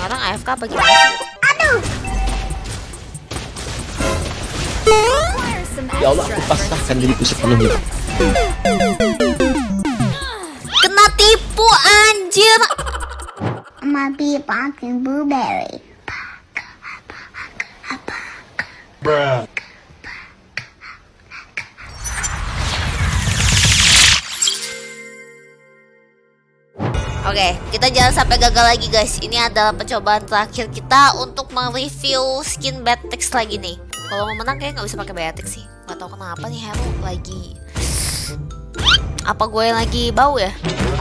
Orang AFK apa gimana sih? Aduh. Ya Allah, aku pasrahkan diriku sepenuhnya. Kena tipu anjir. Maybe pumpkin blueberry. Bruh. Oke, kita jangan sampai gagal lagi guys. Ini adalah percobaan terakhir kita untuk mereview skin Batrix lagi nih. Kalau mau menang kayak nggak bisa pakai Batrix sih. Gak tau kenapa nih hero lagi. Apa gue yang lagi bau ya?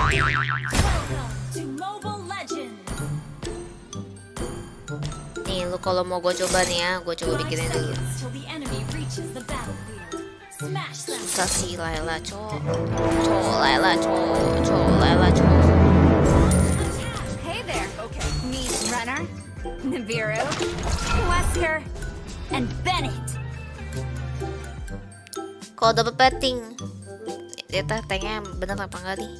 Nih lu kalau mau gue coba nih ya, gue coba bikinin dulu. Susah sih Layla Layla Layla Runner, Nibiru, Wesker, and Bennett. Kalau dapet petting, dia tanknya bener apa enggak nih?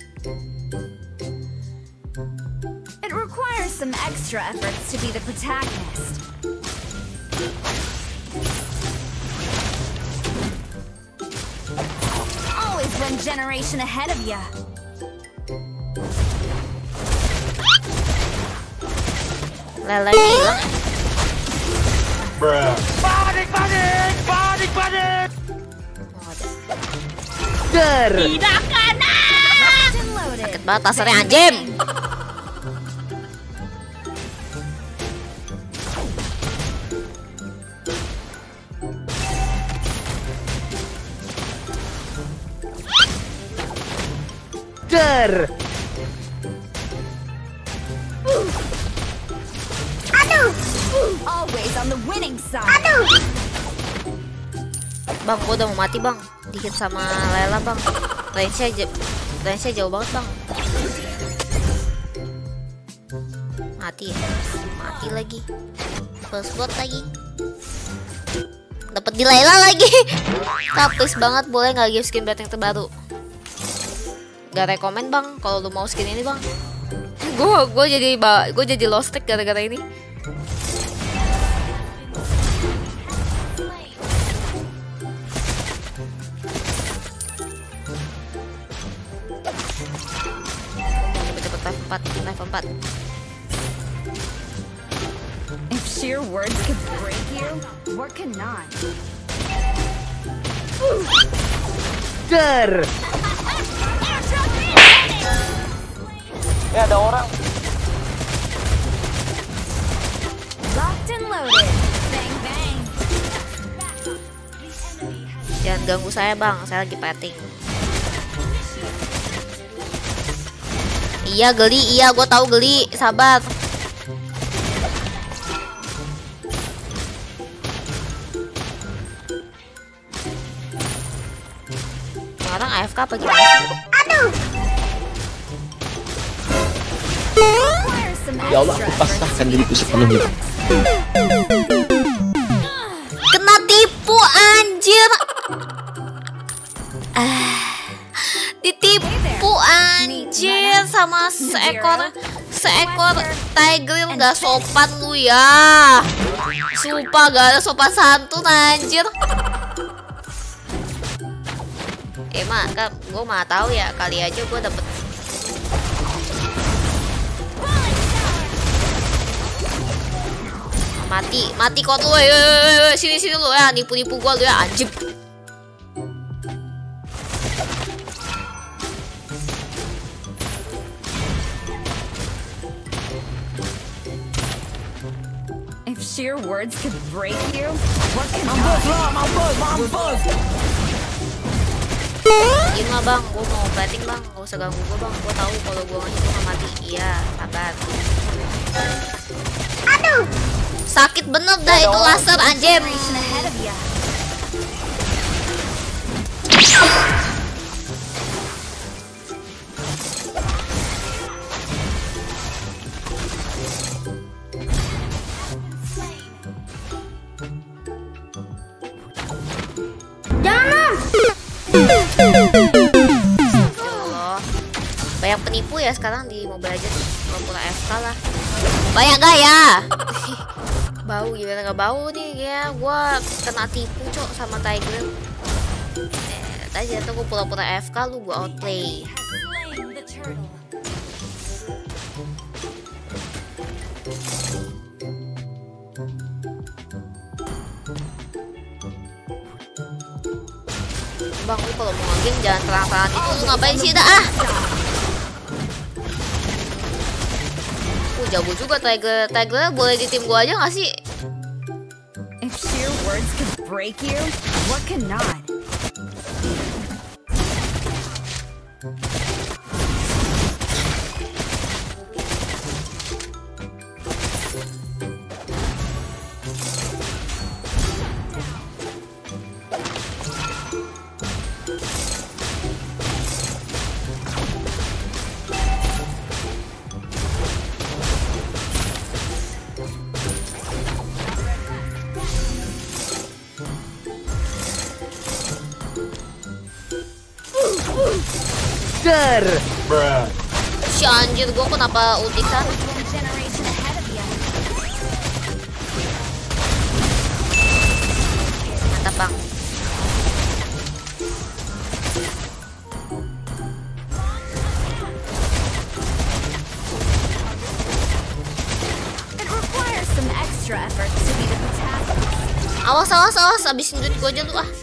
It requires some extra efforts to be the protagonist. Always one generation ahead of ya. Layla hilang. Bruh. Panik! Tidak kena! Sakit banget tasarnya anjim. Always on the winning side. Bang, gua udah mau mati bang. Dikit sama Layla bang. Range-nya jauh banget bang. Mati ya? Mati lagi. First blood lagi. Dapat di Layla lagi. Kapis banget, boleh nggak give skin Batrix terbaru? Gak rekomen bang, kalau lu mau skin ini bang. Gue jadi lost stick gara-gara ini. Level 4. If sheer words could break you, what cannot? Ada orang. Locked and loaded. Bang bang. Jangan ganggu saya bang, saya lagi petting. Iya geli, iya gue tahu geli, sabar. Orang AFK apa gimana sih? Aduh. Ya Allah, aku pasrahkan diriku sepenuhnya. Kena tipu anjir. Ditipu anjir sama seekor tiger. Gak sopan lu ya. Sumpah gak ada sopan santun anjir. Mak kan gue mah tahu ya, kali aja gue dapet. Mati kok lu. Sini lu ya, nipu gue lu ya anjir. If sheer words could break you, what can Mampus! Iya mah bang, gue mau betting bang, gak usah ganggu gue bang. Gue tahu kalau gue ngasih gue mati. Iya, sabar. Aduh. Sakit bener dah itu laser anjir. generation ahead of ya? Allah. Banyak penipu ya sekarang di Mobile Legends. Pura-pura AFK lah. Banyak gaya. Bau gimana nggak bau nih ya? Gua kena tipu cok sama Tiger. Tadi jatuh gue pura-pura AFK, lu gue outplay. Slain the turtle. Bang, lu kalau mau game jangan terang-terangan itu. Lu ngapain sih dah? Jago juga Tiger. Tiger boleh di tim gua aja nggak sih? If sheer words could break you, what cannot? Si anjir, gua kenapa ulti sana? One generation ahead of you. Mantap bang. It requires some extra efforts to be the protagonist. Awas awas awas, abisin duit gua aja lu ah.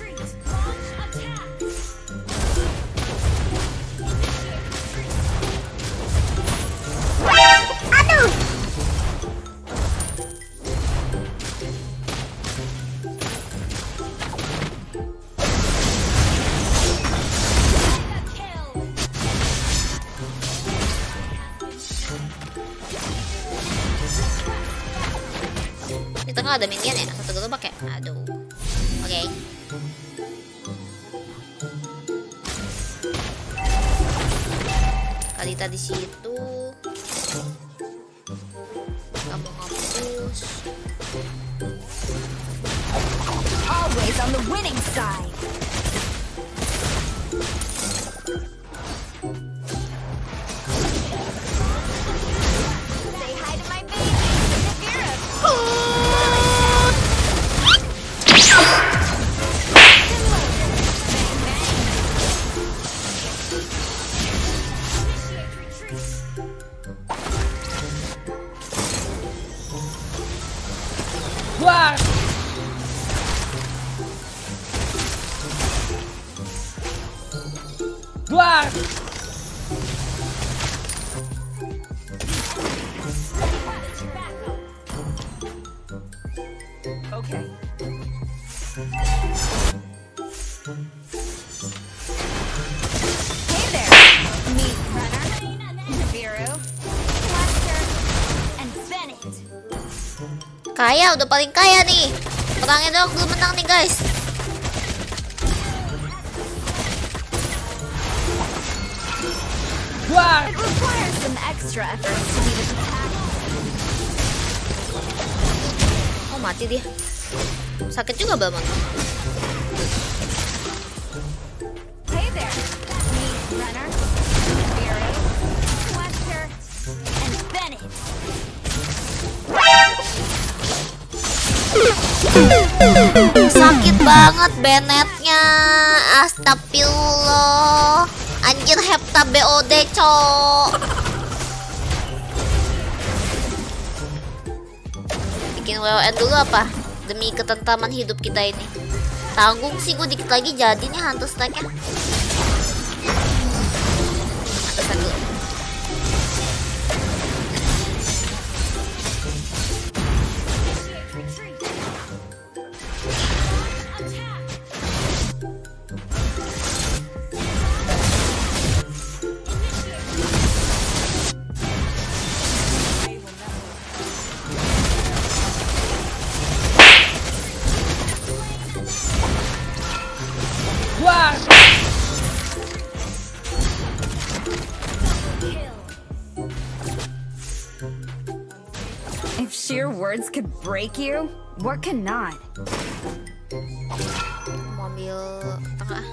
Di tengah ada minion ya, satu gerobak ya. Aduh. Oke. Kalita di situ. Kamu ngapus. Always on the winning side. Say hi to my baby, Navira. Okay. Hey there, meet Runner, Nibiru, Lester, and Bennett. Kaya, udah paling kaya nih. Perangnya dong, belum menang nih guys. It requires some extra efforts to be the protagonist. Oh mati dia. Sakit juga Balmon. Hey there, meet Runner, Nibiru, Lester, and Bennett. Sakit banget Bennettnya. Astagfirullah. Anjir hepta BOD cok. Bikin WON dulu apa? Demi ketentraman hidup kita ini. Tanggung sih gue, dikit lagi jadinya hantu stacknya. Atasan dulu. If sheer words could break you, what cannot? Mau ambil tengah.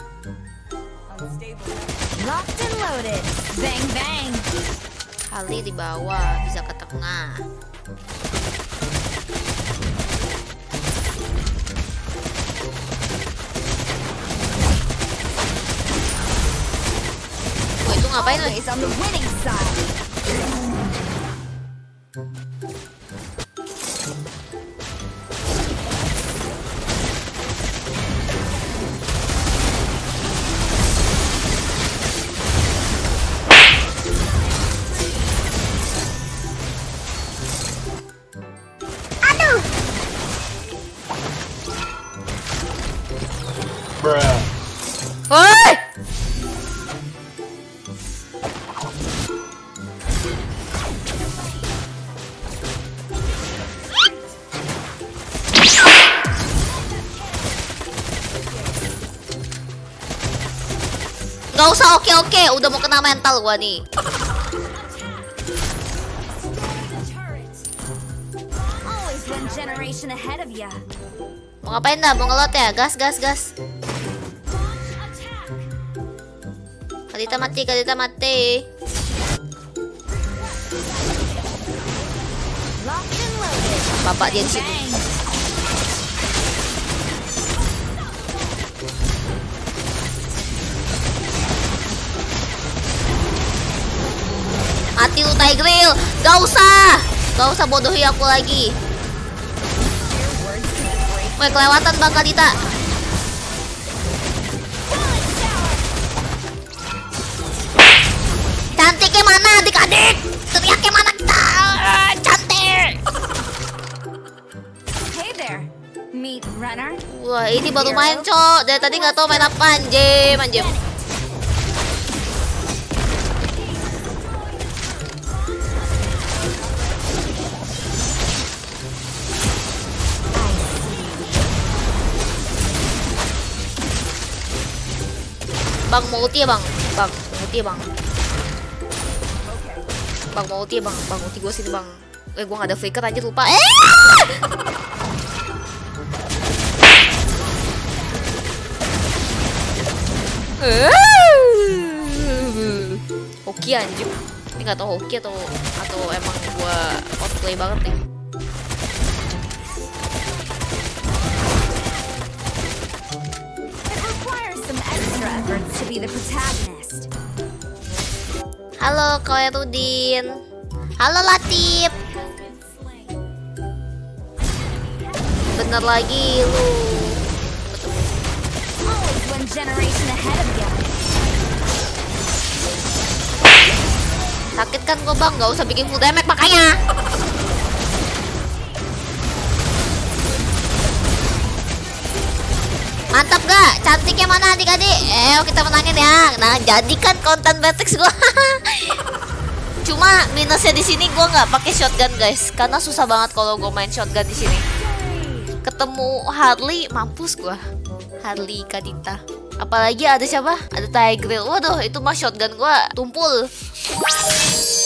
Locked and loaded. Bang bang. Kali di bawah, bisa ke tengah. Oh, itu ngapain lu? Always on the winning side. Bruh. Woi! Gak usah oke, udah mau kena mental gua nih. Always one generation ahead of ya. Mau ngapain dah? Mau ngelot ya? Gas. Kadita mati. Locked and loaded. Bapak dia di situ. Bang. Mati lu Tigreal. Gak usah bodohi aku lagi. Woi, kelewatan Bang Kadita. Cantiknya mana adik-adik? Teriaknya mana kita? Cantik. Hey there, meat runner. Wah, ini baru main, Cok. Dari tadi nggak tahu main apa, anjem. Bang, mau ulti ya, Bang? Bang, mau ulti ya, Bang? Bang, mau ulti ya, Bang? Bang, ulti gue sini, Bang. Gue gak ada flicker aja, lupa. Hoki anjir. Ini gak tau hoki atau emang gue outplay banget nih. It requires some extra efforts to be the protagonist. Halo, Koerudin. Halo, Latif. Bener lagi lu. Always one generation ahead of ya. Sakit kan gue, Bang? Gak usah bikin full damage makanya. Mantap gak? Cantiknya mana adik-adik? Kita menangin ya. Nah, jadikan konten Beatrix gue. Cuma minusnya di sini gue nggak pakai shotgun, guys, karena susah banget kalau gue main shotgun di sini. Ketemu Harley, mampus gue. Harley Kadita. Apalagi ada siapa? Ada Tigreal. Waduh, itu mah shotgun gue tumpul.